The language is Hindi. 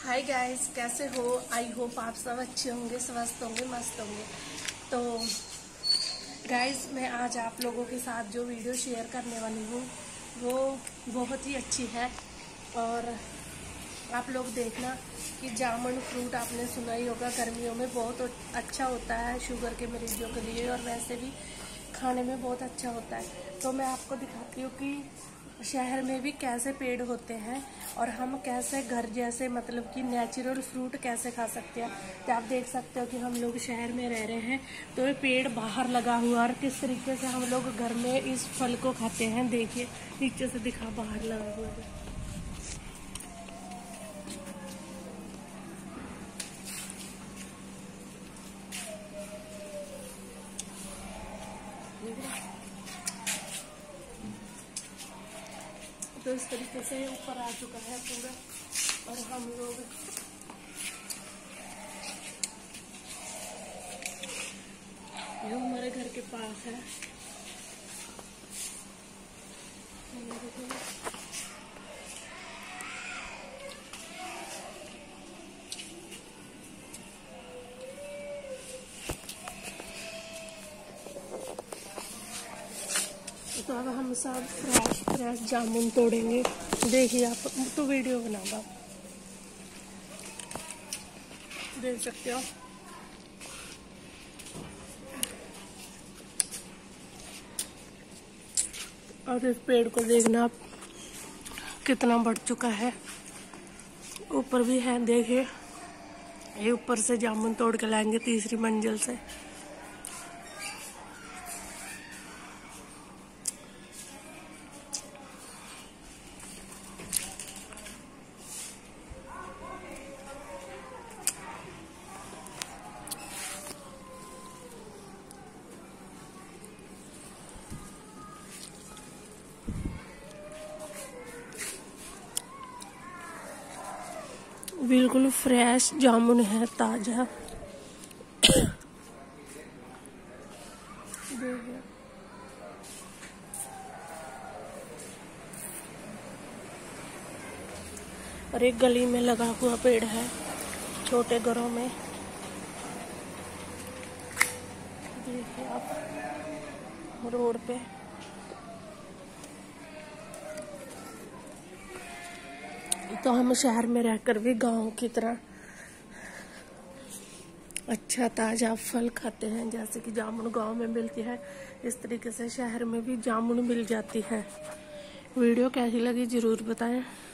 हाय गाइस, कैसे हो? आई होप आप सब अच्छे होंगे, स्वस्थ होंगे, मस्त होंगे। तो गाइस, मैं आज आप लोगों के साथ जो वीडियो शेयर करने वाली हूँ वो बहुत ही अच्छी है। और आप लोग देखना कि जामुन फ्रूट आपने सुना ही होगा, गर्मियों में बहुत अच्छा होता है शुगर के मरीजों के लिए, और वैसे भी खाने में बहुत अच्छा होता है। तो मैं आपको दिखाती हूँ कि शहर में भी कैसे पेड़ होते हैं और हम कैसे घर जैसे मतलब कि नेचुरल फ्रूट कैसे खा सकते हैं। तो आप देख सकते हो कि हम लोग शहर में रह रहे हैं तो ये पेड़ बाहर लगा हुआ, और किस तरीके से हम लोग घर में इस फल को खाते हैं। देखिए नीचे से दिखा, बाहर लगा हुआ है। तो इस तरीके से ऊपर आ चुका है पूरा, और हम लोग ये हमारे घर के पास है। तो अब हम सब फ्रेश जामुन तोड़ेंगे। देखिए आप तो वीडियो बनाऊंगा, देख सकते हो। और इस पेड़ को देखना आप कितना बढ़ चुका है, ऊपर भी है। देखिए ये ऊपर से जामुन तोड़ के लाएंगे तीसरी मंजिल से। बिल्कुल फ्रेश जामुन है, ताजा। और एक गली में लगा हुआ पेड़ है, छोटे घरों में। देखिए आप रोड पे। तो हम शहर में रहकर भी गांव की तरह अच्छा ताजा फल खाते हैं, जैसे कि जामुन गांव में मिलती है, इस तरीके से शहर में भी जामुन मिल जाती है। वीडियो कैसी लगी जरूर बताएं।